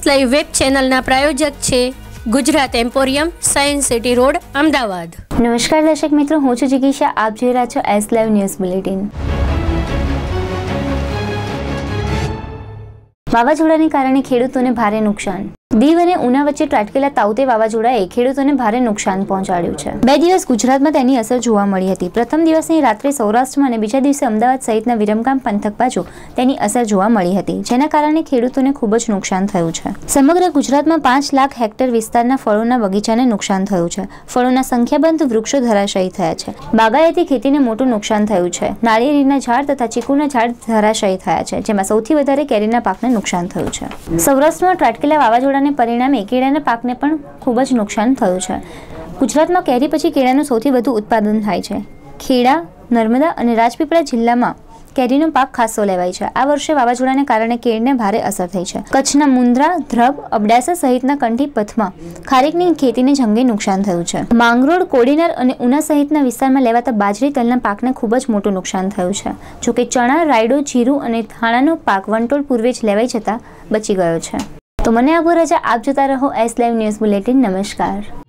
Live web ચેનલના પ્રાયોજક છે Gujarat emporium, science city road, Ahmedabad. નમસ્કાર દર્શક મિત્રો, હું છું જિગીશા, આપ જોઈ રહ્યા છો એસ લાઈવ ન્યૂઝ બુલેટિન। વાવાઝોડાને કારણે ખેડૂતોને ભારે નુકસાન। દીવ અને ઉના વચ્ચે ત્રાટકેલા તાઉતે વાવાઝોડાએ ખેડૂતોને ભારે નુકસાન પહોંચાડ્યું છે। 2 દિવસ ગુજરાતમાં તેની અસર જોવા મળી હતી। પ્રથમ દિવસની રાત્રે સૌરાષ્ટ્રમાં અને બીજા દિવસે અમદાવાદ સહિતના વિરમગામ પંથક બાજુ તેની અસર જોવા મળી હતી, જેના કારણે ખેડૂતોને ખૂબ જ નુકસાન થયું છે। સમગ્ર ગુજરાતમાં 5 લાખ હેક્ટર વિસ્તારના ફળોના બગીચાને નુકસાન થયું છે। ફળોના સંખ્યાબંધ વૃક્ષો ધરાશાયી થયા છે। બાગાયતી ખેતીને મોટું નુકસાન થયું છે। નાળિયેરીના ઝાડ તથા ચીકુના ઝાડ ધરાશાયી થયા છે, જેમાં સૌથી વધારે કેરીના પાકને નુકસાન થયું છે। સૌરાષ્ટ્રમાં ત્રાટકેલા વાવાઝોડાને પરિણામે કેળાના પાકને પણ ખૂબ જ નુકસાન થયું છે। ગુજરાતમાં કેરી પછી કેળાનું સૌથી વધુ ઉત્પાદન થાય છે। ખેડા, નર્મદા અને રાજપીપળા જિલ્લામાં કેરીનો પાક ખાસો લેવાય છે। આ વર્ષે વાવાઝોડાને કારણે કેળને ભારે અસર થઈ છે। કચ્છના મુન્દ્રા, ધ્રબ, અબડાસા સહિતના કંઠી પથમાં ખારેકની ખેતીને જંગી નુકસાન થયું છે। માંગરોળ, કોડીનાર અને ઉના સહિતના વિસ્તારમાં લેવાતા બાજરી, તલના પાકને ખૂબ જ મોટું નુકસાન થયું છે। જોકે ચણા, રાયડો, જીરું અને ધાણાનો પાક વંટોળ પૂર્વે જ લેવાઈ જતા બચી ગયો છે। તો મને આપો રજા, આપ જોતા રહો એસ લાઈવ ન્યૂઝ બુલેટિન। નમસ્કાર।